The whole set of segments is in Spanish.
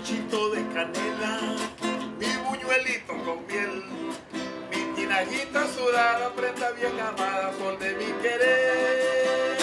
ponchito de canela, mi buñuelito con miel, mi tinajita sudada, prenda bien amada, sol de mi querer.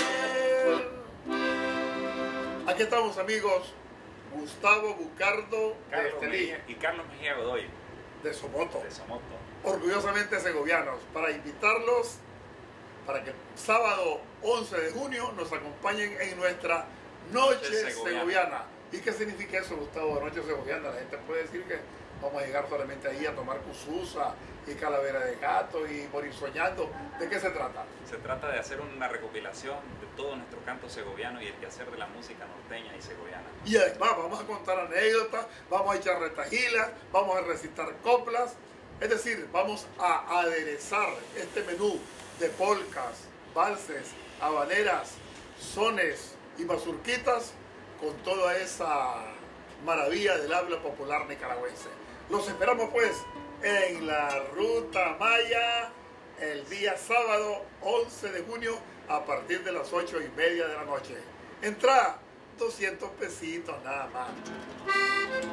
Aquí estamos, amigos. Gustavo Bucardo de Estelí y Carlos Mejía Godoy de Somoto, Somoto, orgullosamente segovianos, para invitarlos para que el sábado 11 de junio nos acompañen en nuestra Noche Segoviana. ¿Y qué significa eso, Gustavo, Noche Segoviana? La gente puede decir que vamos a llegar solamente ahí a tomar cususa y calavera de gato y morir soñando. ¿De qué se trata? Se trata de hacer una recopilación de todo nuestro canto segoviano y el quehacer de la música norteña y segoviana. Y además vamos a contar anécdotas, vamos a echar retajilas, vamos a recitar coplas. Es decir, vamos a aderezar este menú de polcas, valses, habaneras, sones y mazurquitas con toda esa maravilla del habla popular nicaragüense. Los esperamos pues en la Ruta Maya el día sábado 11 de junio a partir de las 8:30 de la noche. Entrada 200 pesitos nada más.